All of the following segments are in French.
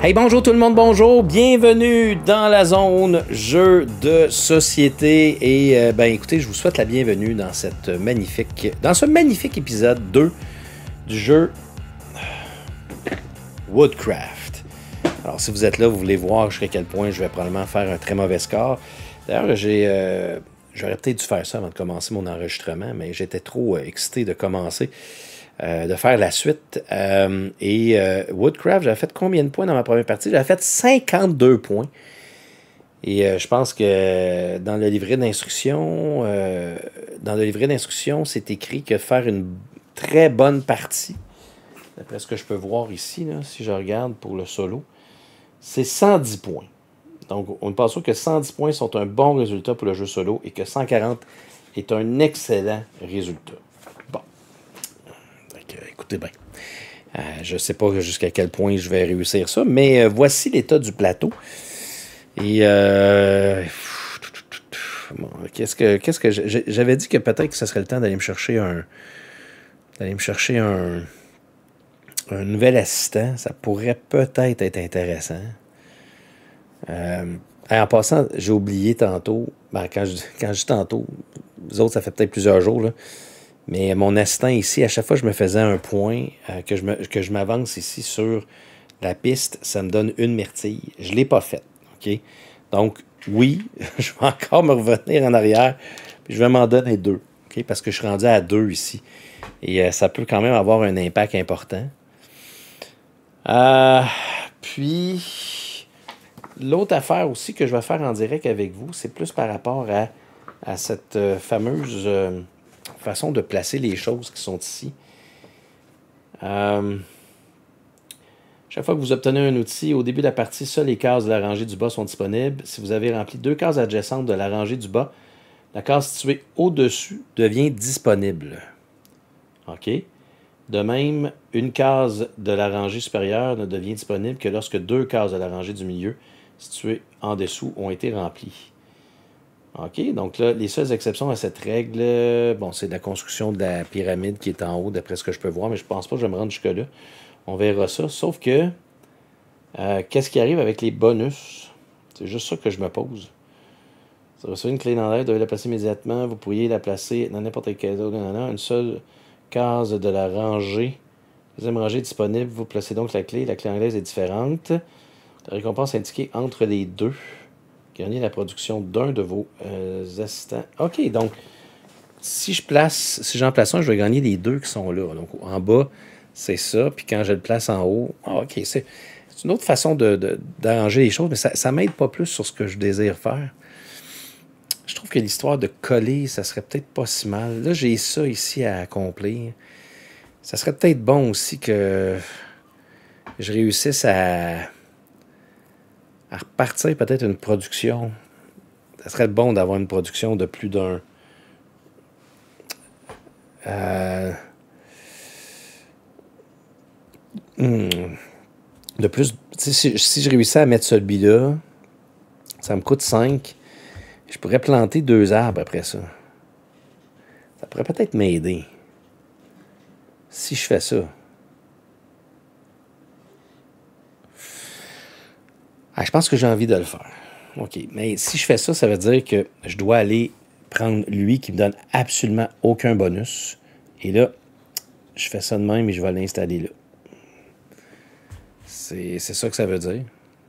Hey, bonjour tout le monde, bonjour, bienvenue dans la zone jeu de société et ben écoutez, je vous souhaite la bienvenue dans ce magnifique épisode 2 du jeu Woodcraft. Alors si vous êtes là, vous voulez voir jusqu'à quel point je vais probablement faire un très mauvais score. D'ailleurs, j'aurais peut-être dû faire ça avant de commencer mon enregistrement, mais j'étais trop excité de commencer. De faire la suite. Woodcraft, j'avais fait combien de points dans ma première partie? J'avais fait 52 points. Et je pense que dans le livret d'instruction, c'est écrit que faire une très bonne partie, d'après ce que je peux voir ici, là, si je regarde pour le solo, c'est 110 points. Donc, on pense que 110 points sont un bon résultat pour le jeu solo et que 140 est un excellent résultat. Écoutez bien, je ne sais pas jusqu'à quel point je vais réussir ça, mais voici l'état du plateau. Et bon, qu'est-ce que j'avais dit que peut-être que ce serait le temps d'aller me chercher un nouvel assistant. Ça pourrait peut-être être intéressant. En passant, j'ai oublié tantôt, quand je dis tantôt, vous autres, ça fait peut-être plusieurs jours, là. Mais mon assistant ici, à chaque fois que je me faisais un point, que je m'avance ici sur la piste, ça me donne une myrtille. Je ne l'ai pas faite. OK? Donc, oui, je vais encore me revenir en arrière, puis je vais m'en donner 2. OK? Parce que je suis rendu à 2 ici. Et ça peut quand même avoir un impact important. Puis, l'autre affaire aussi que je vais faire en direct avec vous, c'est plus par rapport à cette fameuse... façon de placer les choses qui sont ici. Chaque fois que vous obtenez un outil, au début de la partie, seules les cases de la rangée du bas sont disponibles. Si vous avez rempli 2 cases adjacentes de la rangée du bas, la case située au-dessus devient disponible. OK? De même, une case de la rangée supérieure ne devient disponible que lorsque 2 cases de la rangée du milieu, situées en dessous, ont été remplies. OK, donc là, les seules exceptions à cette règle, bon, c'est la construction de la pyramide qui est en haut, d'après ce que je peux voir, mais je pense pas que je vais me rendre jusque-là. On verra ça, sauf que, qu'est-ce qui arrive avec les bonus? C'est juste ça que je me pose. Vous recevez une clé dans l'air, vous devez la placer immédiatement, vous pourriez la placer dans n'importe quelle autre, une seule case de la rangée. Deuxième rangée est disponible, vous placez donc la clé anglaise est différente. La récompense indiquée entre les deux. Gagner la production d'un de vos assistants. OK, donc, si j'en place un, je vais gagner les 2 qui sont là. Donc, en bas, c'est ça. Puis quand je le place en haut, OK, c'est une autre façon d'arranger les choses, mais ça ne m'aide pas plus sur ce que je désire faire. Je trouve que l'histoire de coller, ça serait peut-être pas si mal. Là, j'ai ça ici à accomplir. Ça serait peut-être bon aussi que je réussisse à repartir peut-être une production. Ça serait bon d'avoir une production de plus d'un... de plus... Si je réussissais à mettre celui-là, ça me coûte 5. Je pourrais planter 2 arbres après ça. Ça pourrait peut-être m'aider. Si je fais ça. Je pense que j'ai envie de le faire. OK. Mais si je fais ça, ça veut dire que je dois aller prendre lui qui me donne absolument aucun bonus. Et là, je fais ça de même et je vais l'installer là. C'est ça que ça veut dire.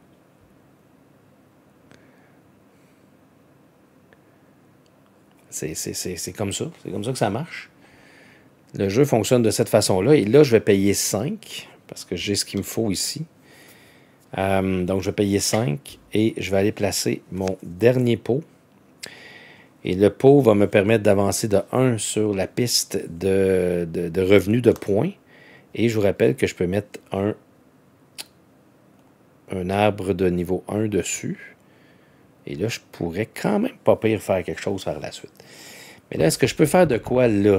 C'est comme ça. C'est comme ça que ça marche. Le jeu fonctionne de cette façon-là. Et là, je vais payer 5 parce que j'ai ce qu'il me faut ici. Donc, je vais payer 5 et je vais aller placer mon dernier pot. Et le pot va me permettre d'avancer de 1 sur la piste de revenus de points. Et je vous rappelle que je peux mettre un arbre de niveau 1 dessus. Et là, je pourrais quand même pas pire faire quelque chose par la suite. Mais là, est-ce que je peux faire de quoi là?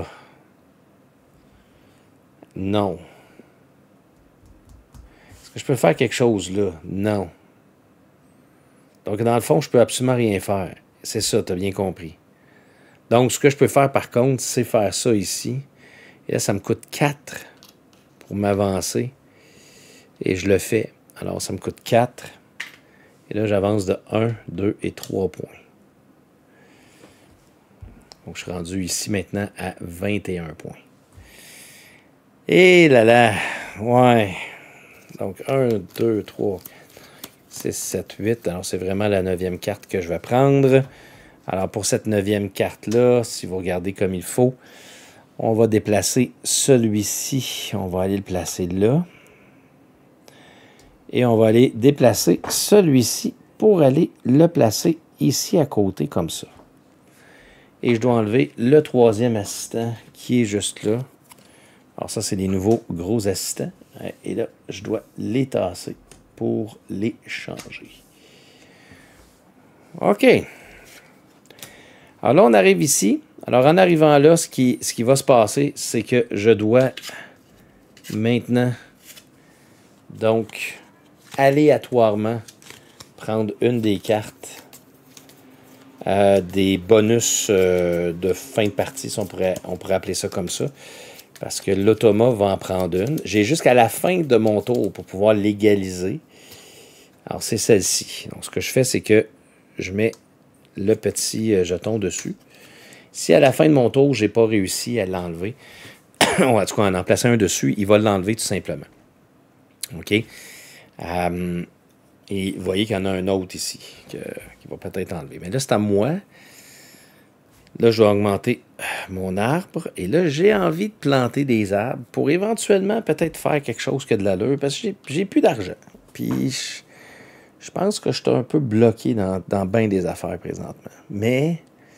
Non. Je peux faire quelque chose là? Non. Donc, dans le fond, je peux absolument rien faire. C'est ça, tu as bien compris. Donc, ce que je peux faire, par contre, c'est faire ça ici. Et là, ça me coûte 4 pour m'avancer. Et je le fais. Alors, ça me coûte 4. Et là, j'avance de 1, 2 et 3 points. Donc, je suis rendu ici maintenant à 21 points. Et là là, ouais. Donc, 1, 2, 3, 6, 7, 8. Alors, c'est vraiment la 9e carte que je vais prendre. Alors, pour cette 9e carte-là, si vous regardez comme il faut, on va déplacer celui-ci. On va aller le placer là. Et on va aller déplacer celui-ci pour aller le placer ici à côté, comme ça. Et je dois enlever le 3e assistant qui est juste là. Alors ça, c'est les nouveaux gros assistants. Et là, je dois les tasser pour les changer. OK. Alors là, on arrive ici. Alors en arrivant là, ce qui va se passer, c'est que je dois maintenant, donc, aléatoirement prendre une des cartes des bonus de fin de partie, si on pourrait appeler ça comme ça, parce que l'automa va en prendre une. J'ai jusqu'à la fin de mon tour pour pouvoir l'égaliser. Alors, c'est celle-ci. Donc, ce que je fais, c'est que je mets le petit jeton dessus. Si à la fin de mon tour, je n'ai pas réussi à l'enlever, en tout cas, en plaçant un dessus, il va l'enlever tout simplement. OK? Et vous voyez qu'il y en a un autre ici qui va peut-être enlever. Mais là, c'est à moi. Là, je dois augmenter mon arbre. Et là, j'ai envie de planter des arbres pour éventuellement peut-être faire quelque chose qui a de l'allure parce que j'ai plus d'argent. Puis, je pense que je suis un peu bloqué dans bien des affaires présentement. Mais,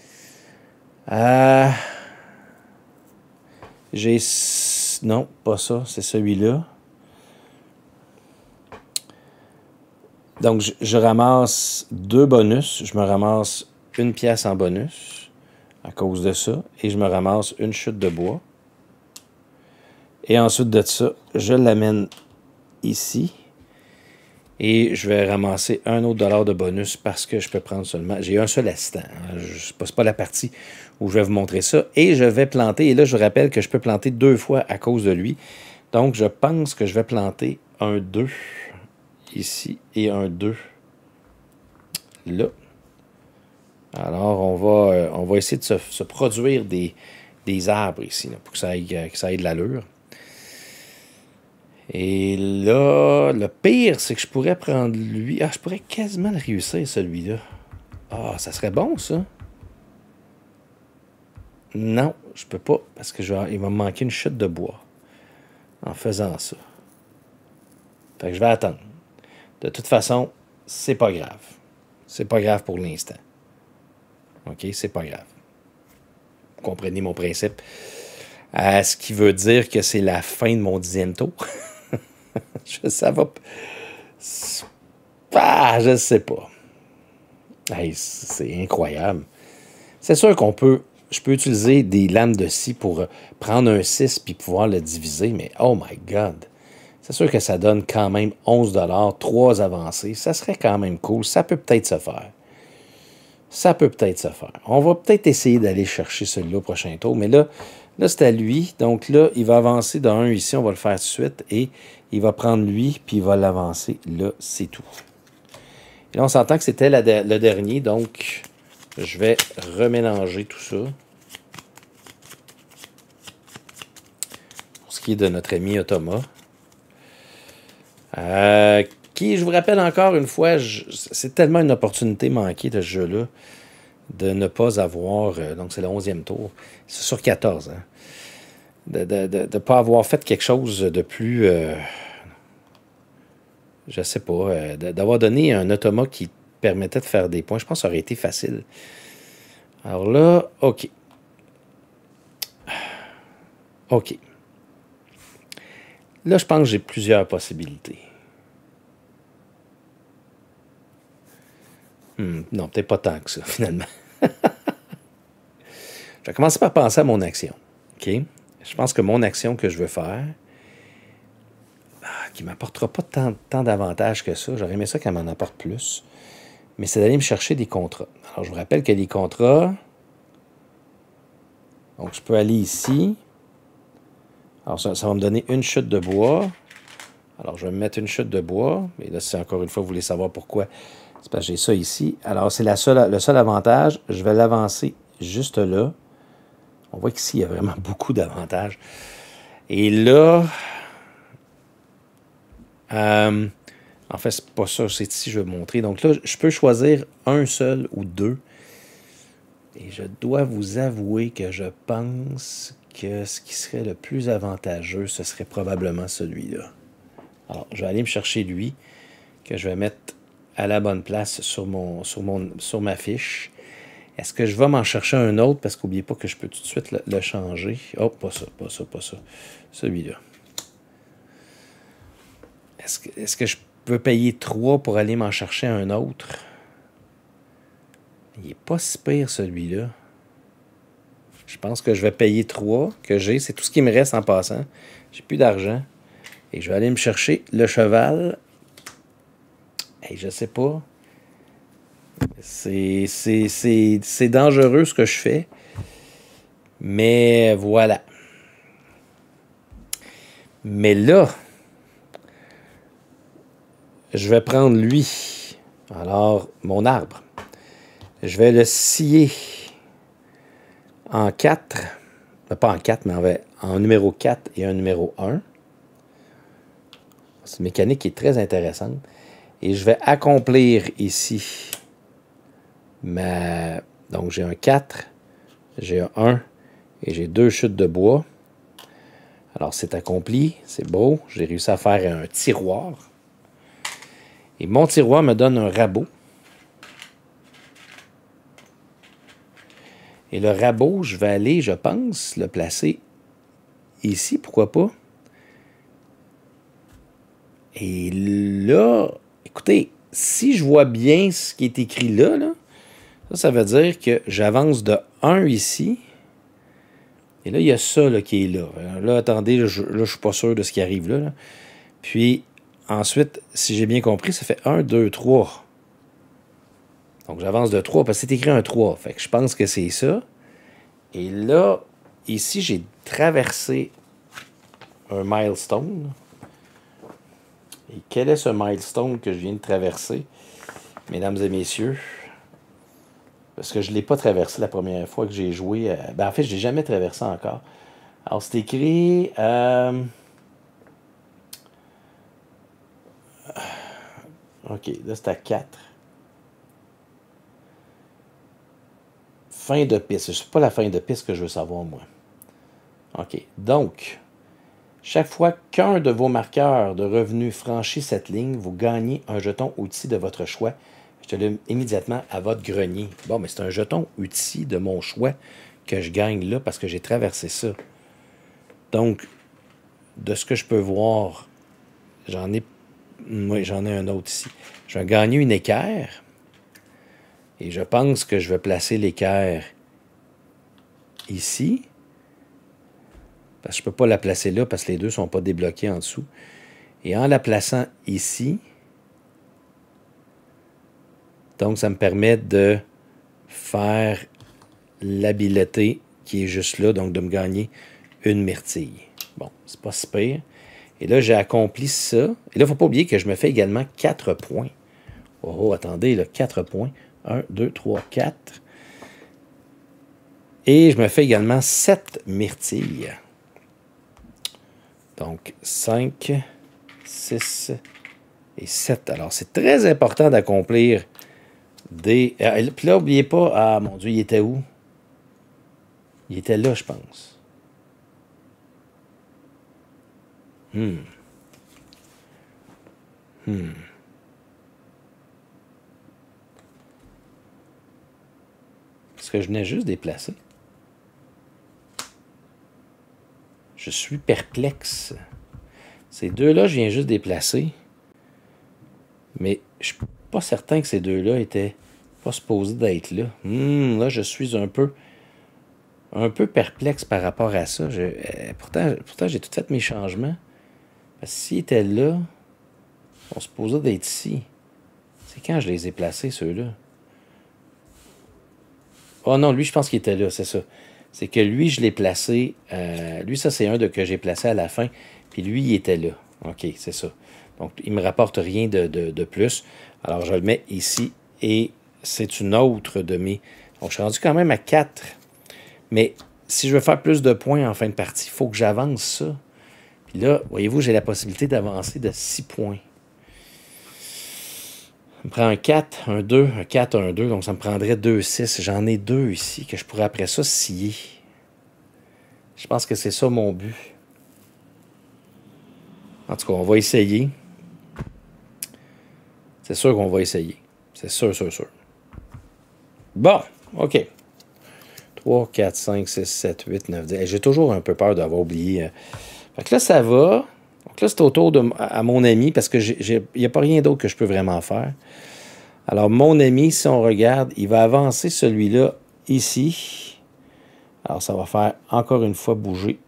j'ai... Non, pas ça. C'est celui-là. Donc, je ramasse 2 bonus. Je me ramasse 1 pièce en bonus à cause de ça. Et je me ramasse une chute de bois. Et ensuite de ça, je l'amène ici. Et je vais ramasser un autre dollar de bonus parce que je peux prendre seulement... J'ai un seul assistant. Hein. C'est pas la partie où je vais vous montrer ça. Et je vais planter. Et là, je vous rappelle que je peux planter 2 fois à cause de lui. Donc, je pense que je vais planter un 2 ici et un 2 là. Alors, on va essayer de se produire des arbres ici là, pour que ça ait de l'allure. Et là, le pire, c'est que je pourrais prendre lui. Ah, je pourrais quasiment le réussir, celui-là. Ah, ça serait bon, ça. Non, je peux pas, parce que il va me manquer une chute de bois en faisant ça. Fait que je vais attendre. De toute façon, c'est pas grave. C'est pas grave pour l'instant. OK? C'est pas grave. Vous comprenez mon principe. Ce qui veut dire que c'est la fin de mon 10e tour. Ça va... Ah, je sais pas. Hey, c'est incroyable. C'est sûr je peux utiliser des lames de scie pour prendre un 6 puis pouvoir le diviser, mais oh my God! C'est sûr que ça donne quand même 11 $, 3 avancées. Ça serait quand même cool. Ça peut peut-être se faire. Ça peut peut-être se faire. On va peut-être essayer d'aller chercher celui-là au prochain tour. Mais là c'est à lui. Donc là, il va avancer de 1 ici. On va le faire tout de suite. Et il va prendre lui, puis il va l'avancer. Là, c'est tout. Et là, on s'entend que c'était le dernier. Donc, je vais remélanger tout ça. Pour ce qui est de notre ami Automa. Qui, je vous rappelle encore une fois, c'est tellement une opportunité manquée de ce jeu-là de ne pas avoir, donc c'est le 11e tour, c'est sur 14, hein, de ne pas avoir fait quelque chose de plus, je sais pas, d'avoir donné un automa qui permettait de faire des points. Je pense que ça aurait été facile. Alors là, OK. OK. Là, je pense que j'ai plusieurs possibilités. Non, peut-être pas tant que ça, finalement. Je vais commencer par penser à mon action. OK? Je pense que mon action que je veux faire, qui ne m'apportera pas tant d'avantages que ça, j'aurais aimé ça qu'elle m'en apporte plus, mais c'est d'aller me chercher des contrats. Alors, je vous rappelle que les contrats, donc je peux aller ici. Alors, ça va me donner une chute de bois. Alors, je vais me mettre une chute de bois. Et là, si encore une fois, vous voulez savoir pourquoi, c'est parce que j'ai ça ici. Alors, c'est le seul avantage. Je vais l'avancer juste là. On voit qu'ici, il y a vraiment beaucoup d'avantages. Et là, en fait, c'est pas ça, c'est ici que je vais vous montrer. Donc là, je peux choisir un seul ou deux. Et je dois vous avouer que je pense que ce qui serait le plus avantageux, ce serait probablement celui-là. Alors, je vais aller me chercher lui, que je vais mettre à la bonne place sur ma fiche. Est-ce que je vais m'en chercher un autre? Parce qu'oubliez pas que je peux tout de suite le changer. Oh, pas ça, pas ça, pas ça. Celui-là. Est-ce que je peux payer 3 pour aller m'en chercher un autre? Il n'est pas si pire, celui-là. Je pense que je vais payer 3 que j'ai. C'est tout ce qui me reste en passant. J'ai plus d'argent. Et je vais aller me chercher le cheval. Et je sais pas. C'est dangereux ce que je fais. Mais voilà. Mais là, je vais prendre lui. Alors, mon arbre. Je vais le scier en 4. Pas en 4, mais en numéro 4 et un numéro 1. C'est une mécanique qui est très intéressante. Et je vais accomplir ici donc j'ai un 4, j'ai un 1 et j'ai 2 chutes de bois. Alors c'est accompli, c'est beau. J'ai réussi à faire un tiroir. Et mon tiroir me donne un rabot. Et le rabot, je vais aller, je pense, le placer ici, pourquoi pas. Et là, écoutez, si je vois bien ce qui est écrit là, ça veut dire que j'avance de 1 ici. Et là, il y a ça là, qui est là. Là, attendez, là, je ne suis pas sûr de ce qui arrive là. Puis, ensuite, si j'ai bien compris, ça fait 1, 2, 3. Donc, j'avance de 3 parce que c'est écrit un 3. Fait que je pense que c'est ça. Et là, ici, j'ai traversé un milestone. Et quel est ce milestone que je viens de traverser, mesdames et messieurs? Parce que je ne l'ai pas traversé la première fois que j'ai joué. En fait, je ne l'ai jamais traversé encore. Alors, c'est écrit... OK, là, c'est à 4. Fin de piste. Ce n'est pas la fin de piste que je veux savoir, moi. OK, donc... Chaque fois qu'un de vos marqueurs de revenus franchit cette ligne, vous gagnez un jeton outil de votre choix. Je te le immédiatement à votre grenier. Bon, mais c'est un jeton outil de mon choix que je gagne là parce que j'ai traversé ça. Donc, de ce que je peux voir, j'en ai un autre ici. Je vais gagner une équerre. Et je pense que je vais placer l'équerre ici. Parce que je ne peux pas la placer là parce que les deux ne sont pas débloqués en dessous. Et en la plaçant ici, donc ça me permet de faire l'habileté qui est juste là, donc de me gagner une myrtille. Bon, c'est pas si pire. Et là, j'ai accompli ça. Et là, il ne faut pas oublier que je me fais également 4 points. Oh, attendez, là, 4 points. 1, 2, 3, 4. Et je me fais également 7 myrtilles. Donc, 5, 6 et 7. Alors, c'est très important d'accomplir des... Puis là, n'oubliez pas... Ah, mon Dieu, il était où? Il était là, je pense. Est-ce que je venais juste déplacer? Je suis perplexe. Ces deux-là, je viens juste déplacer. Mais je ne suis pas certain que ces deux-là étaient pas supposés d'être là. Là, je suis un peu perplexe par rapport à ça. Pourtant, j'ai tout fait mes changements. Parce que s'ils étaient là, on se posait d'être ici. C'est quand je les ai placés, ceux-là. Oh non, lui, je pense qu'il était là, c'est ça. C'est que lui, je l'ai placé... lui, ça, c'est un que j'ai placé à la fin. Puis lui, il était là. OK, c'est ça. Donc, il ne me rapporte rien de plus. Alors, je le mets ici et c'est une autre de mes... Donc, je suis rendu quand même à 4. Mais si je veux faire plus de points en fin de partie, il faut que j'avance ça. Puis là, voyez-vous, j'ai la possibilité d'avancer de 6 points. Ça me prend un 4, un 2, un 4, un 2. Donc, ça me prendrait 2, 6. J'en ai 2 ici que je pourrais après ça scier. Je pense que c'est ça mon but. En tout cas, on va essayer. C'est sûr qu'on va essayer. C'est sûr, sûr, sûr. Bon, OK. 3, 4, 5, 6, 7, 8, 9, 10. J'ai toujours un peu peur d'avoir oublié. Fait que là, ça va. Donc là, c'est au tour à mon ami parce que il n'y a pas rien d'autre que je peux vraiment faire. Alors, mon ami, si on regarde, il va avancer celui-là ici. Alors, ça va faire encore une fois bouger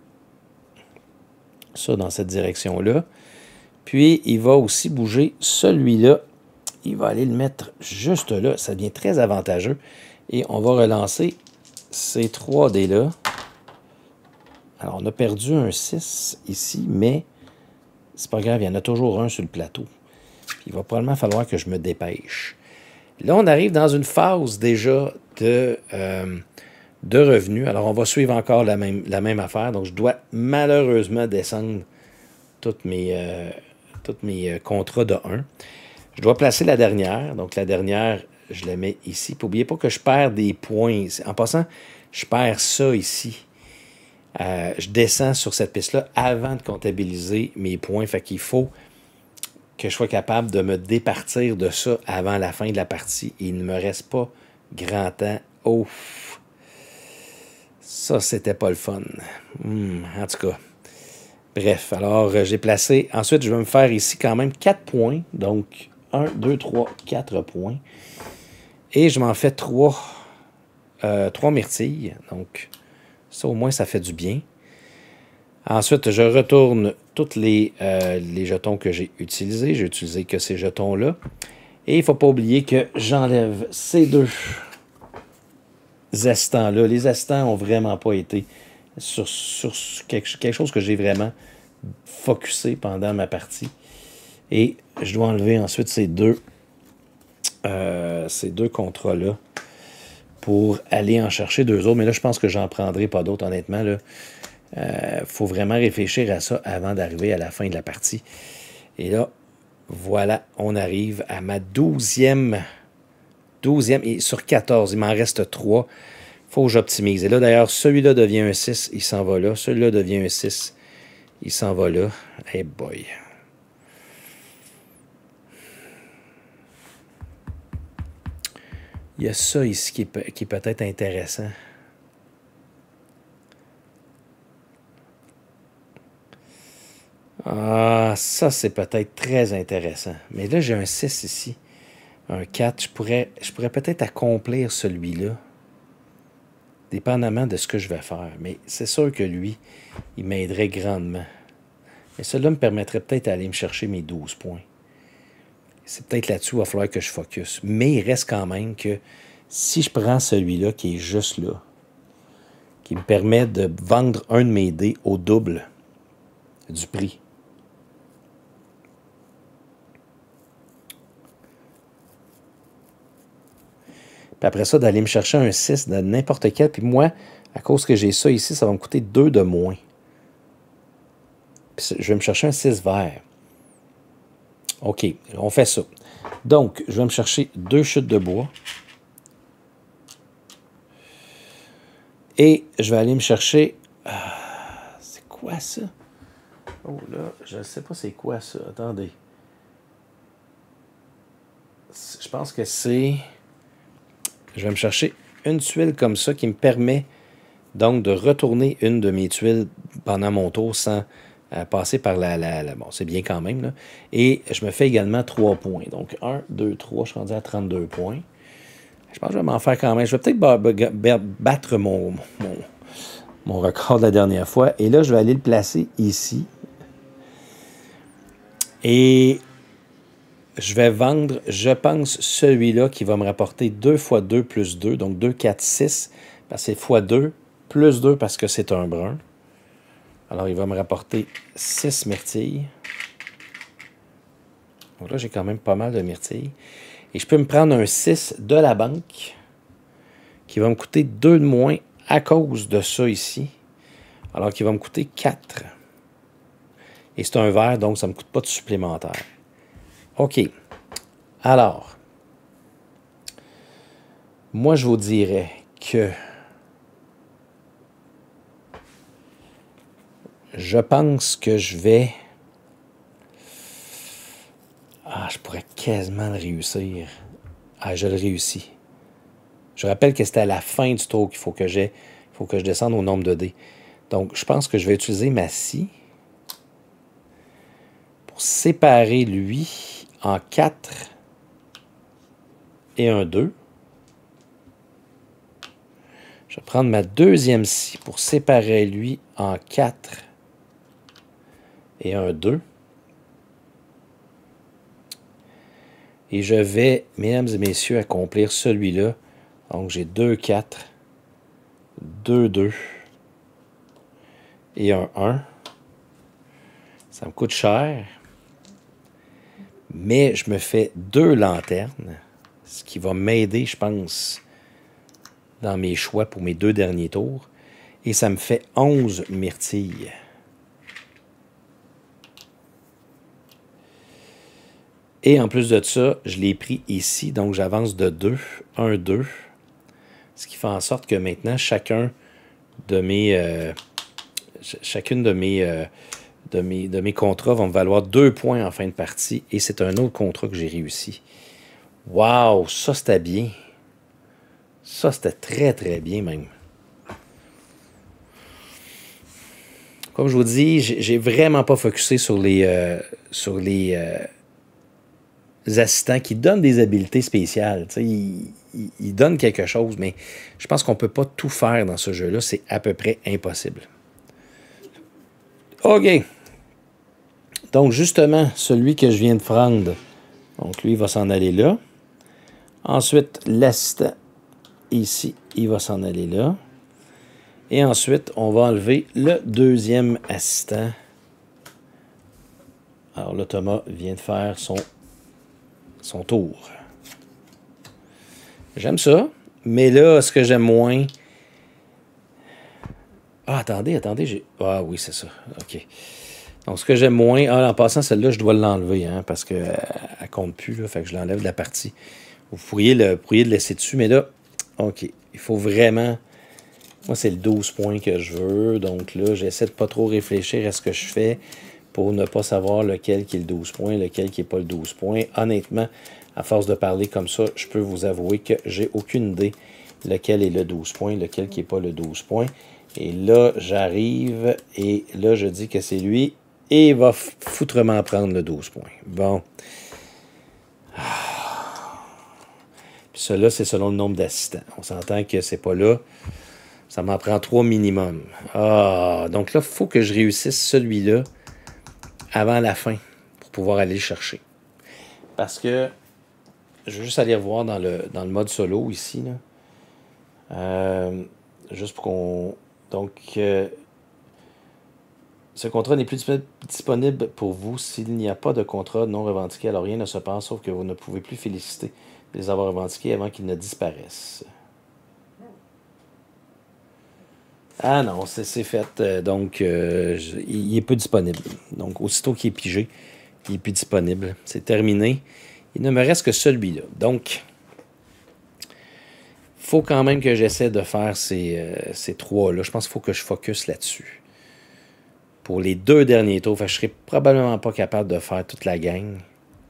ça dans cette direction-là. Puis, il va aussi bouger celui-là. Il va aller le mettre juste là. Ça devient très avantageux. Et on va relancer ces 3 dés-là. Alors, on a perdu un 6 ici, mais c'est pas grave, il y en a toujours un sur le plateau. Puis, il va probablement falloir que je me dépêche. Là, on arrive dans une phase déjà de revenus. Alors, on va suivre encore la même affaire. Donc, je dois malheureusement descendre tous mes contrats de 1. Je dois placer la dernière. Donc, la dernière, je la mets ici. N'oubliez pas que je perds des points. En passant, je perds ça ici. Je descends sur cette piste-là avant de comptabiliser mes points. Fait qu'il faut que je sois capable de me départir de ça avant la fin de la partie. Il ne me reste pas grand temps. Oh! Ça, c'était pas le fun. En tout cas. Bref, alors j'ai placé. Ensuite, je vais me faire ici quand même 4 points. Donc, 1, 2, 3, 4 points. Et je m'en fais 3 myrtilles. Donc, ça au moins, ça fait du bien. Ensuite, je retourne tous les jetons que j'ai utilisés. J'ai utilisé que ces jetons-là. Et il ne faut pas oublier que j'enlève ces 2 zestants-là. Les zestants n'ont vraiment pas été sur quelque chose que j'ai vraiment focusé pendant ma partie. Et je dois enlever ensuite ces deux contrats-là pour aller en chercher 2 autres. Mais là, je pense que j'en prendrai pas d'autres, honnêtement. Il faut vraiment réfléchir à ça avant d'arriver à la fin de la partie. Et là, voilà, on arrive à ma 12e et sur 14. Il m'en reste 3. Il faut que j'optimise. Et là, d'ailleurs, celui-là devient un 6, il s'en va là. Celui-là devient un 6, il s'en va là. Hey boy! Il y a ça ici qui est peut-être intéressant. Ah, ça, c'est peut-être très intéressant. Mais là, j'ai un 6 ici. Un 4. Je pourrais peut-être accomplir celui-là. Dépendamment de ce que je vais faire. Mais c'est sûr que lui, il m'aiderait grandement. Mais celui-là me permettrait peut-être d'aller me chercher mes 12 points. C'est peut-être là-dessus qu'il va falloir que je focus. Mais il reste quand même que si je prends celui-là qui est juste là, qui me permet de vendre un de mes dés au double du prix. Puis après ça, d'aller me chercher un 6 de n'importe quel. Puis moi, à cause que j'ai ça ici, ça va me coûter 2 de moins. Puis je vais me chercher un 6 vert. OK, on fait ça. Donc, je vais me chercher 2 chutes de bois. Et je vais aller me chercher... c'est quoi ça? Oh là, je ne sais pas c'est quoi ça. Attendez. Je pense que c'est... Je vais me chercher une tuile comme ça qui me permet donc de retourner une de mes tuiles pendant mon tour sans passer par la... Bon, c'est bien quand même, là. Et je me fais également 3 points. Donc, 1, 2, 3, je suis rendu à 32 points. Je pense que je vais m'en faire quand même. Je vais peut-être battre mon record de la dernière fois. Et là, je vais aller le placer ici. Et je vais vendre, je pense, celui-là qui va me rapporter 2 fois 2 plus 2. Donc 2, 4, 6. Parce que c'est fois 2 plus 2 parce que c'est un brun. Alors, il va me rapporter 6 myrtilles. Donc là, j'ai quand même pas mal de myrtilles. Et je peux me prendre un 6 de la banque qui va me coûter 2 de moins à cause de ça ici. Alors qu'il va me coûter 4. Et c'est un vert, donc ça ne me coûte pas de supplémentaire. OK. Alors, moi, je vous dirais que je pense que je vais... Ah, je pourrais quasiment le réussir. Ah, je le réussis. Je rappelle que c'était à la fin du tour qu'il faut que j'ai. Il faut que je descende au nombre de dés. Donc, je pense que je vais utiliser ma scie pour séparer lui en 4 et un 2. Je vais prendre ma deuxième scie pour séparer lui en 4 et un 2. Et je vais, mesdames et messieurs, accomplir celui-là. Donc, j'ai 2, 4, 2, 2 et un 1. Ça me coûte cher. Mais je me fais 2 lanternes, ce qui va m'aider, je pense, dans mes choix pour mes 2 derniers tours. Et ça me fait 11 myrtilles. Et en plus de ça, je l'ai pris ici, donc j'avance de 2, 1, 2. Ce qui fait en sorte que maintenant, chacune de mes contrats va me valoir 2 points en fin de partie. Et c'est un autre contrat que j'ai réussi. Wow, ça c'était bien. Ça c'était très très bien même. Comme je vous dis, j'ai vraiment pas focusé sur les assistants qui donnent des habiletés spéciales. Ils donnent quelque chose, mais je pense qu'on ne peut pas tout faire dans ce jeu-là. C'est à peu près impossible. OK. Donc, justement, celui que je viens de prendre, donc lui, il va s'en aller là. Ensuite, l'assistant, ici, il va s'en aller là. Et ensuite, on va enlever le deuxième assistant. Alors là, Thomas vient de faire son tour. J'aime ça, mais là, ce que j'aime moins... Ah, attendez, Ah oui, c'est ça, OK. Donc, ce que j'aime moins... Ah, en passant, celle-là, je dois l'enlever, hein, parce qu'elle ne compte plus, là, fait que je l'enlève de la partie. Vous pourriez le laisser dessus, mais là, OK, il faut vraiment... Moi, c'est le 12 points que je veux, donc là, j'essaie de pas trop réfléchir à ce que je fais pour ne pas savoir lequel qui est le 12 points, lequel qui n'est pas le 12 points. Honnêtement, à force de parler comme ça, je peux vous avouer que j'ai aucune idée lequel est le 12 points, lequel qui n'est pas le 12 points. Et là, j'arrive et là, je dis que c'est lui et il va foutrement prendre le 12 points. Bon. Puis cela, c'est selon le nombre d'assistants. On s'entend que c'est pas là. Ça m'en prend 3 minimum. Ah, donc là, il faut que je réussisse celui-là avant la fin pour pouvoir aller le chercher. Parce que je vais juste aller voir dans le mode solo ici. Là. Juste pour qu'on... Donc, ce contrat n'est plus disponible pour vous s'il n'y a pas de contrat non revendiqué. Alors rien ne se passe, sauf que vous ne pouvez plus féliciter de les avoir revendiqués avant qu'ils ne disparaissent. Ah non, c'est fait. Donc, il n'est plus disponible. Donc, aussitôt qu'il est pigé, il n'est plus disponible. C'est terminé. Il ne me reste que celui-là. Donc, il faut quand même que j'essaie de faire ces trois-là. Je pense qu'il faut que je focus là-dessus. Pour les 2 derniers tours, je ne serai probablement pas capable de faire toute la gang.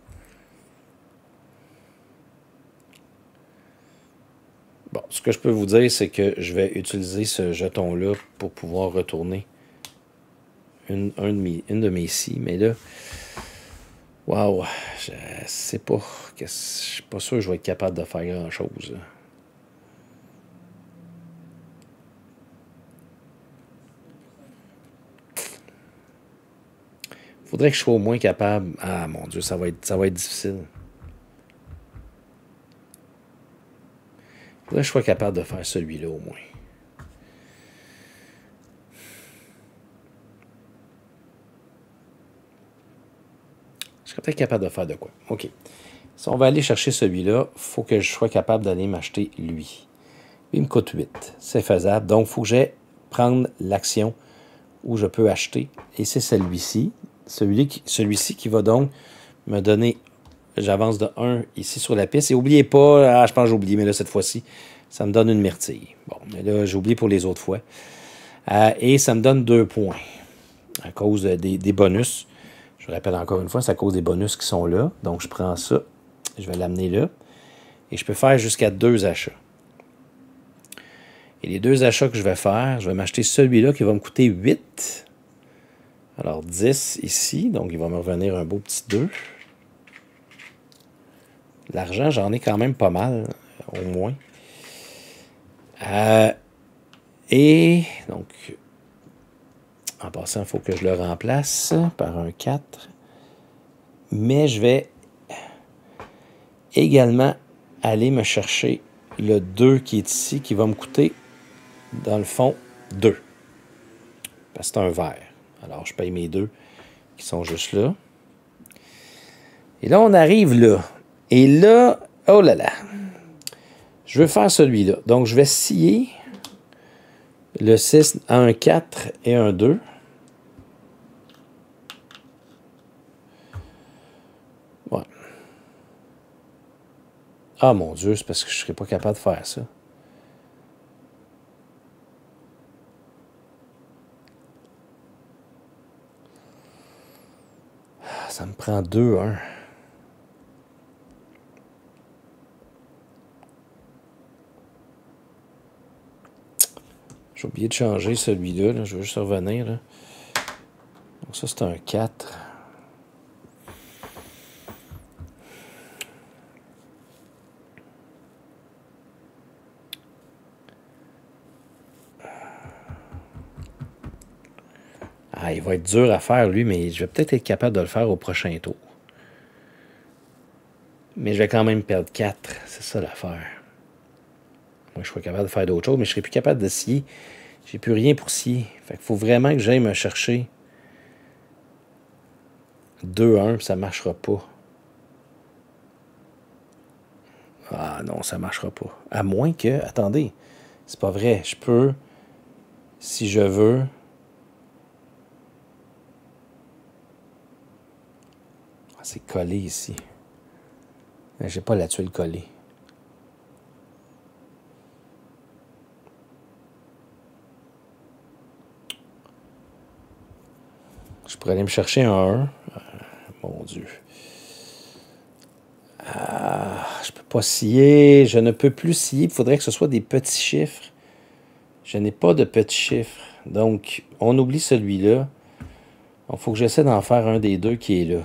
Bon, ce que je peux vous dire, c'est que je vais utiliser ce jeton-là pour pouvoir retourner une de mes scies. Mais là, waouh, je sais pas. Je suis pas sûr que je vais être capable de faire grand-chose. Faudrait que je sois au moins capable. Ah mon Dieu, ça va être difficile. Faudrait que je sois capable de faire celui-là au moins. Je serais peut-être capable de faire de quoi. OK. Si on va aller chercher celui-là, il faut que je sois capable d'aller m'acheter lui. Il me coûte 8. C'est faisable. Donc, il faut que j'aille prendre l'action où je peux acheter. Et c'est celui-ci. Celui-ci qui va donc me donner... J'avance de 1 ici sur la piste. Et n'oubliez pas... je pense que j'ai oublié, mais là, cette fois-ci, ça me donne une myrtille. Bon, mais là, j'ai oublié pour les autres fois. Et ça me donne 2 points à cause des bonus. Je rappelle encore une fois, c'est à cause des bonus qui sont là. Donc, je prends ça. Je vais l'amener là. Et je peux faire jusqu'à 2 achats. Et les 2 achats que je vais faire, je vais m'acheter celui-là qui va me coûter 8. Alors, 10 ici. Donc, il va me revenir un beau petit 2. L'argent, j'en ai quand même pas mal, au moins. Et, donc, en passant, il faut que je le remplace par un 4. Mais je vais également aller me chercher le 2 qui est ici, qui va me coûter, dans le fond, 2. Parce que c'est un vert. Alors, je paye mes 2 qui sont juste là. Et là, on arrive là. Et là, oh là là, je veux faire celui-là. Donc, je vais scier le 6 à un 4 et un 2. Ouais. Ah, mon Dieu, c'est parce que je ne serais pas capable de faire ça. Ça me prend 2, 1. J'ai oublié de changer celui-là. Là. Je veux juste revenir. Là. Donc ça, c'est un 4. Ah, il va être dur à faire, lui, mais je vais peut-être être capable de le faire au prochain tour. Mais je vais quand même perdre 4. C'est ça l'affaire. Moi, je serais capable de faire d'autres choses, mais je ne serais plus capable de scier. J'ai plus rien pour scier. Fait qu'il faut vraiment que j'aille me chercher 2-1, puis ça ne marchera pas. Ah non, ça ne marchera pas. À moins que... Attendez, c'est pas vrai. Je peux, si je veux... Ah, c'est collé ici. J'ai pas la tuile collée. Je pourrais aller me chercher un 1. Mon Dieu. Je peux pas scier. Je ne peux plus scier. Il faudrait que ce soit des petits chiffres. Je n'ai pas de petits chiffres. Donc, on oublie celui-là. Il faut que j'essaie d'en faire un des 2 qui est là.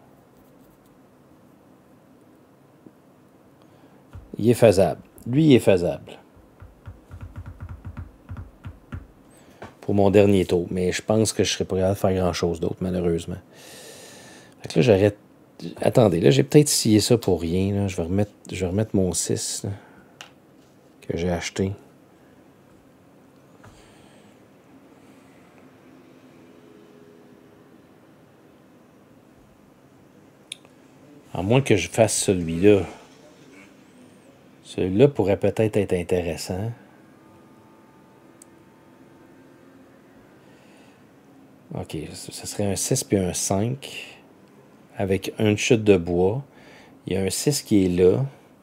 Il est faisable. Lui, il est faisable. Pour mon dernier tour. Mais je pense que je ne serais pas capable de faire grand-chose d'autre, malheureusement. Fait que là, j'arrête. Attendez, là, j'ai peut-être scié ça pour rien. Là. Je vais remettre mon 6 là, que j'ai acheté. À moins que je fasse celui-là. Celui-là pourrait peut-être être intéressant. OK, ce serait un 6 puis un 5 avec une chute de bois. Il y a un 6 qui est là.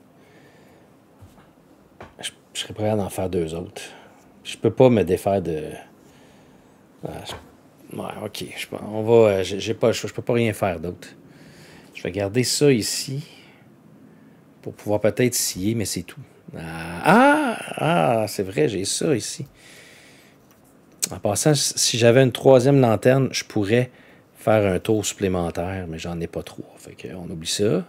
Je serais prêt à en faire 2 autres. Je peux pas me défaire de... Ouais, OK. On va... J'ai pas le choix. Je peux pas rien faire d'autre. Je vais garder ça ici pour pouvoir peut-être scier, mais c'est tout. C'est vrai, j'ai ça ici. En passant, si j'avais une 3e lanterne, je pourrais faire un tour supplémentaire, mais j'en ai pas 3. Fait qu'on oublie ça.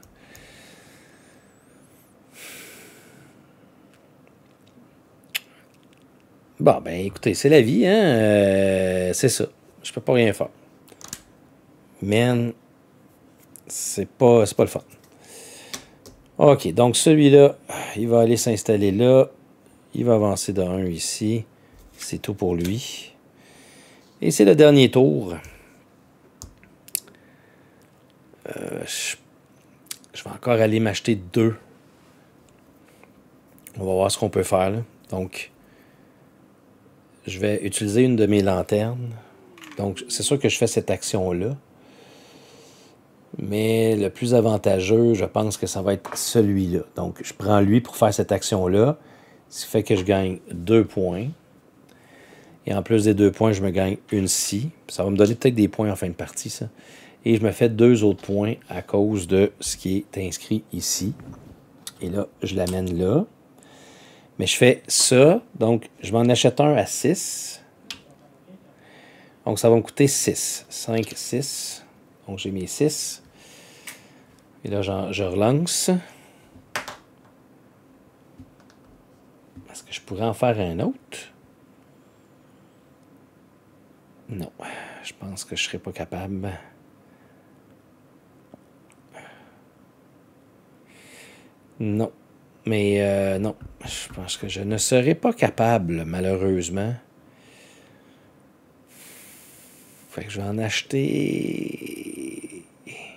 Bon, ben écoutez, c'est la vie, hein? C'est ça. Je peux pas rien faire. Man, c'est pas le fun. OK, donc celui-là, il va aller s'installer là. Il va avancer de 1 ici. C'est tout pour lui. Et c'est le dernier tour. je vais encore aller m'acheter 2. On va voir ce qu'on peut faire, là. Donc, je vais utiliser une de mes lanternes. Donc, c'est sûr que je fais cette action-là. Mais le plus avantageux, je pense que ça va être celui-là. Donc, je prends lui pour faire cette action-là. Ce qui fait que je gagne 2 points. Et en plus des 2 points, je me gagne une scie. Ça va me donner peut-être des points en fin de partie, ça. Et je me fais 2 autres points à cause de ce qui est inscrit ici. Et là, je l'amène là. Mais je fais ça. Donc, je m'en achète un à 6. Donc, ça va me coûter 6. 5, 6. Donc, j'ai mes 6. Et là, je relance. Est-ce que je pourrais en faire un autre? Non. Je pense que je ne serais pas capable. Non. Mais non. Je pense que je ne serais pas capable, malheureusement. Fait que je vais en acheter...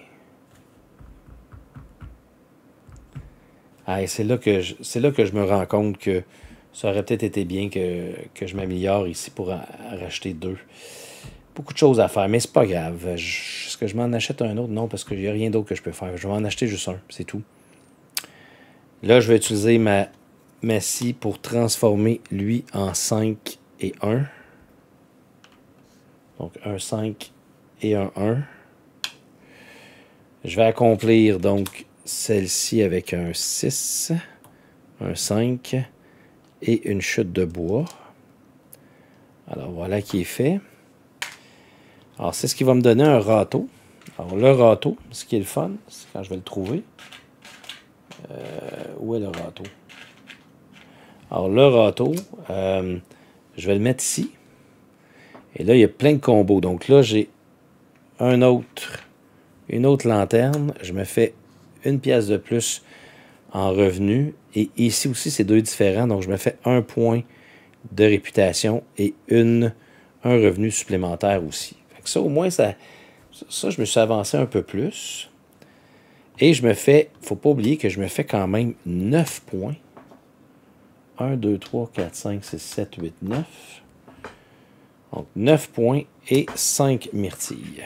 Ah, c'est là que je me rends compte que ça aurait peut-être été bien que je m'améliore ici pour en racheter 2. Beaucoup de choses à faire, mais c'est pas grave. Est-ce que je m'en achète un autre? Non, parce qu'il n'y a rien d'autre que je peux faire. Je vais en acheter juste un, c'est tout. Là, je vais utiliser ma scie pour transformer lui en 5 et 1. Donc, un 5 et un 1. Je vais accomplir donc celle-ci avec un 6, un 5 et une chute de bois. Alors, voilà qui est fait. Alors, c'est ce qui va me donner un râteau. Alors, le râteau, ce qui est le fun, c'est quand je vais le trouver. Où est le râteau? Alors, le râteau, je vais le mettre ici. Et là, il y a plein de combos. Donc là, j'ai une autre lanterne. Je me fais une pièce de plus en revenu. Et ici aussi, c'est 2 différents. Donc, je me fais 1 point de réputation et un revenu supplémentaire aussi. Fait que ça, au moins, ça, je me suis avancé un peu plus. Et je me fais, il ne faut pas oublier que je me fais quand même 9 points. 1, 2, 3, 4, 5, 6, 7, 8, 9. Donc, 9 points et 5 myrtilles.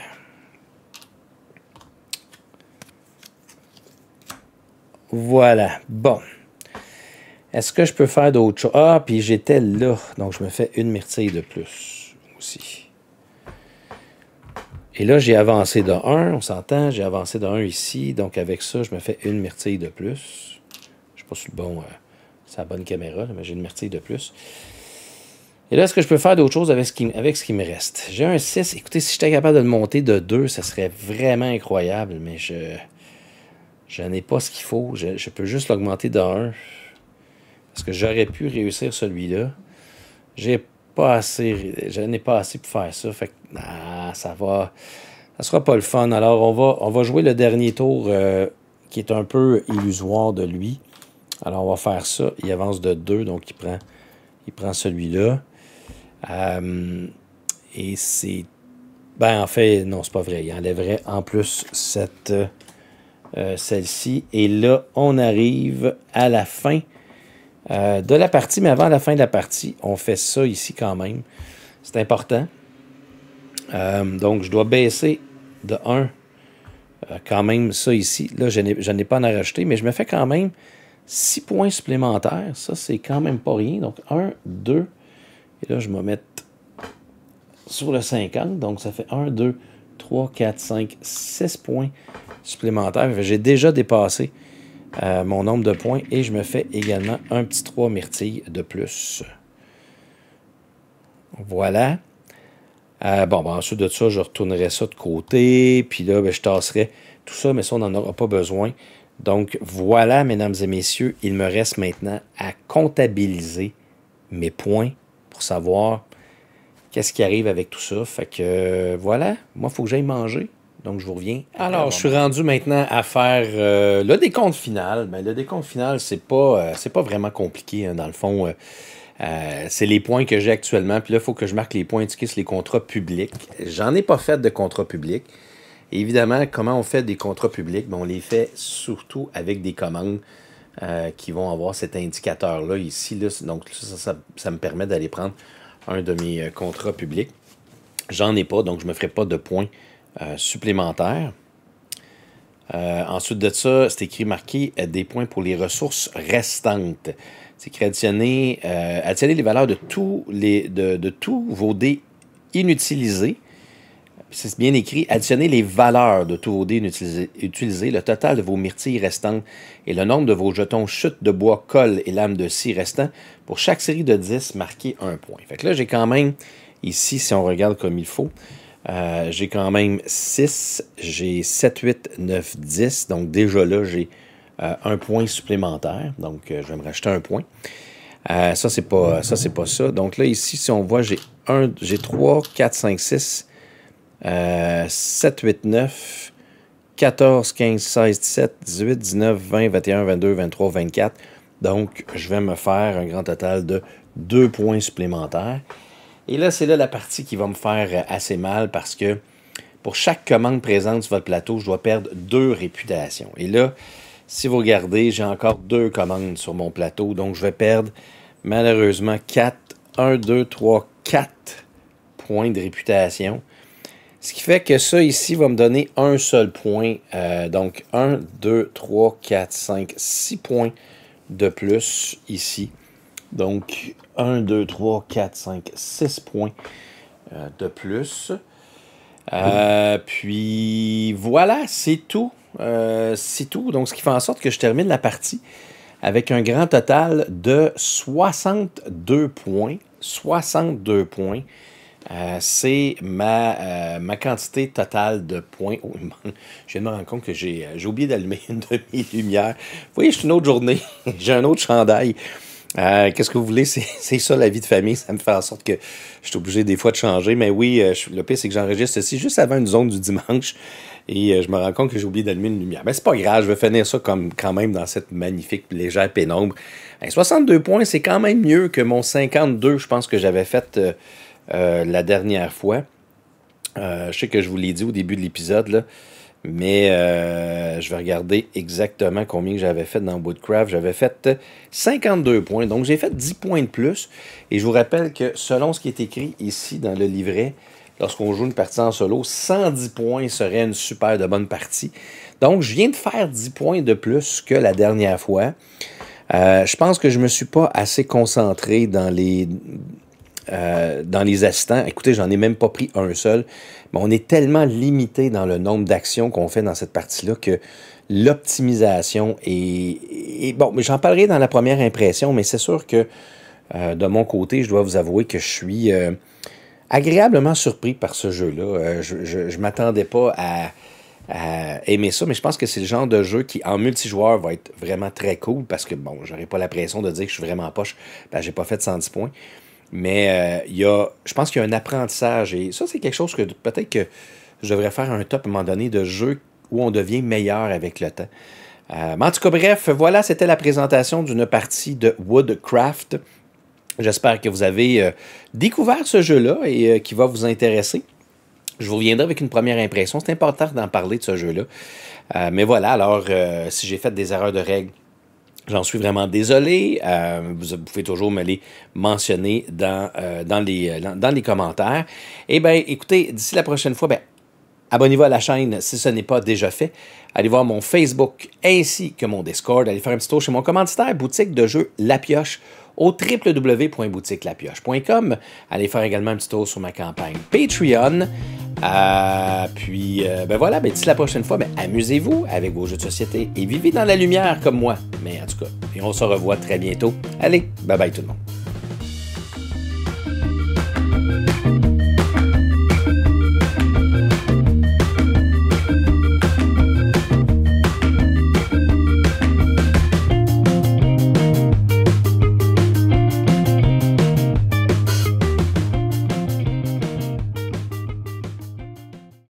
Voilà. Bon. Est-ce que je peux faire d'autres choses? Ah, puis j'étais là. Donc, je me fais une myrtille de plus aussi. Et là, j'ai avancé de 1. On s'entend. J'ai avancé de 1 ici. Donc, avec ça, je me fais une myrtille de plus. Je ne sais pas si c'est bon. C'est la bonne caméra, là, mais j'ai une myrtille de plus. Et là, est-ce que je peux faire d'autres choses avec ce qui me reste? J'ai un 6. Écoutez, si j'étais capable de le monter de 2, ça serait vraiment incroyable, mais je n'ai pas ce qu'il faut. Je peux juste l'augmenter de 1. Parce que j'aurais pu réussir celui-là. Je n'ai pas assez pour faire ça. Fait que ça sera pas le fun. Alors, on va jouer le dernier tour qui est un peu illusoire de lui. Alors, on va faire ça. Il avance de 2, donc il prend celui-là. Et c'est... Ben, en fait, non, c'est pas vrai. Il enlèverait en plus celle-ci. Et là, on arrive à la fin de la partie. Mais avant la fin de la partie, on fait ça ici quand même. C'est important. Donc, je dois baisser de 1 quand même ça ici. Là, je n'ai pas à en rajouter, mais je me fais quand même 6 points supplémentaires. Ça, c'est quand même pas rien. Donc, 1, 2. Et là, je vais mettre sur le 50. Donc, ça fait 1, 2, 3, 4, 5, 6 points supplémentaires. J'ai déjà dépassé mon nombre de points et je me fais également un petit 3 myrtilles de plus. Voilà. Ensuite de ça, je retournerai ça de côté. Puis là, je tasserai tout ça, mais ça, on n'en aura pas besoin. Donc, voilà, mesdames et messieurs, il me reste maintenant à comptabiliser mes points pour savoir qu'est-ce qui arrive avec tout ça. Fait que, voilà, moi, il faut que j'aille manger. Donc, je vous reviens. Alors, je suis rendu maintenant à faire le décompte final. Ben, le décompte final, c'est pas vraiment compliqué, hein, dans le fond. C'est les points que j'ai actuellement. Puis là, il faut que je marque les points indiqués sur les contrats publics. J'en ai pas fait de contrat public. Et évidemment, comment on fait des contrats publics? Bien, on les fait surtout avec des commandes qui vont avoir cet indicateur-là ici. Là. Donc, ça me permet d'aller prendre un de mes contrats publics. J'en ai pas, donc je ne me ferai pas de points supplémentaires. Ensuite de ça, c'est écrit marqué des points pour les ressources restantes. C'est écrit additionner les valeurs de tous vos dés inutilisés. C'est bien écrit, additionner les valeurs de tous vos dés utilisés, le total de vos myrtilles restantes et le nombre de vos jetons chutes de bois, colle et lames de scie restants. Pour chaque série de 10, marquez un point. Fait que là, j'ai quand même, ici, si on regarde comme il faut, j'ai quand même 6, j'ai 7, 8, 9, 10. Donc déjà là, j'ai un point supplémentaire. Donc, je vais me racheter un point. Ça, c'est pas ça. Donc là, ici, si on voit, j'ai 3, 4, 5, 6, 7, 8, 9, 14, 15, 16, 17, 18, 19, 20, 21, 22, 23, 24. Donc, je vais me faire un grand total de 2 points supplémentaires. Et là, c'est là la partie qui va me faire assez mal parce que pour chaque commande présente sur votre plateau, je dois perdre 2 réputations. Et là, si vous regardez, j'ai encore 2 commandes sur mon plateau. Donc, je vais perdre malheureusement 1, 2, 3, 4 points de réputation. Ce qui fait que ça ici va me donner un seul point. Donc, 1, 2, 3, 4, 5, 6 points de plus ici. Donc, 1, 2, 3, 4, 5, 6 points de plus. Puis, voilà, c'est tout. C'est tout. Donc, ce qui fait en sorte que je termine la partie avec un grand total de 62 points. 62 points. C'est ma quantité totale de points. Oh, je viens de me rendre compte que j'ai oublié d'allumer une de mes lumières. Vous voyez, c'est une autre journée. J'ai un autre chandail. Qu'est-ce que vous voulez? C'est ça, la vie de famille. Ça me fait en sorte que je suis obligé des fois de changer. Mais oui, le pire, c'est que j'enregistre ceci juste avant une zone du dimanche. Et je me rends compte que j'ai oublié d'allumer une lumière. Mais c'est pas grave, je vais finir ça quand même dans cette magnifique légère pénombre. 62 points, c'est quand même mieux que mon 52, je pense que j'avais fait la dernière fois. Je sais que je vous l'ai dit au début de l'épisode, là. Mais je vais regarder exactement combien j'avais fait dans Woodcraft. J'avais fait 52 points. Donc, j'ai fait 10 points de plus. Et je vous rappelle que selon ce qui est écrit ici dans le livret, lorsqu'on joue une partie en solo, 110 points serait une super de bonne partie. Donc, je viens de faire 10 points de plus que la dernière fois. Je pense que je ne me suis pas assez concentré dans les assistants. Écoutez, j'en ai même pas pris un seul. Mais on est tellement limité dans le nombre d'actions qu'on fait dans cette partie-là que l'optimisation est bon. Mais j'en parlerai dans la première impression, mais c'est sûr que de mon côté, je dois vous avouer que je suis agréablement surpris par ce jeu-là. Je ne m'attendais pas à aimer ça, mais je pense que c'est le genre de jeu qui, en multijoueur, va être vraiment très cool parce que, bon, j'aurais pas la pression de dire que je suis vraiment poche. J'ai pas fait 110 points. Mais je pense qu'il y a un apprentissage. Et ça, c'est quelque chose que peut-être que je devrais faire un top à un moment donné de jeu où on devient meilleur avec le temps. Mais en tout cas, bref, voilà, c'était la présentation d'une partie de Woodcraft. J'espère que vous avez découvert ce jeu-là et qui va vous intéresser. Je vous reviendrai avec une première impression. C'est important d'en parler de ce jeu-là. Mais voilà, alors, si j'ai fait des erreurs de règles, j'en suis vraiment désolé. Vous pouvez toujours me les mentionner dans les commentaires. Eh bien, écoutez, d'ici la prochaine fois, abonnez-vous à la chaîne si ce n'est pas déjà fait. Allez voir mon Facebook ainsi que mon Discord. Allez faire un petit tour chez mon commanditaire, boutique de jeux La Pioche, au www.boutiquelapioche.com. Allez faire également un petit tour sur ma campagne Patreon. Puis voilà, d'ici la prochaine fois, amusez-vous avec vos jeux de société et vivez dans la lumière comme moi. Mais en tout cas, on se revoit très bientôt. Allez, bye bye tout le monde.